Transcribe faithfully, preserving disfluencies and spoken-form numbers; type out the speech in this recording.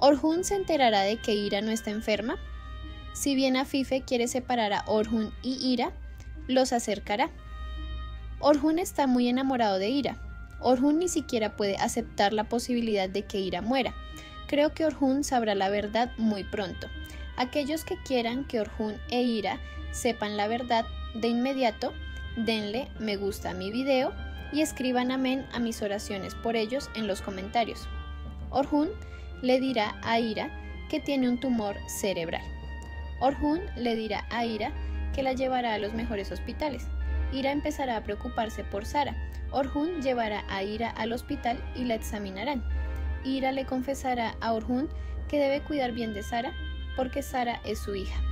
¿Orhun se enterará de que Ira no está enferma? Si bien Afife quiere separar a Orhun y Ira, los acercará. Orhun está muy enamorado de Ira. Orhun ni siquiera puede aceptar la posibilidad de que Ira muera. Creo que Orhun sabrá la verdad muy pronto. Aquellos que quieran que Orhun e Ira sepan la verdad de inmediato, denle me gusta a mi video y escriban amén a mis oraciones por ellos en los comentarios. Orhun le dirá a Ira que tiene un tumor cerebral. Orhun le dirá a Ira que la llevará a los mejores hospitales. Ira empezará a preocuparse por Sara. Orhun llevará a Ira al hospital y la examinarán. Ira le confesará a Orhun que debe cuidar bien de Sara porque Sara es su hija.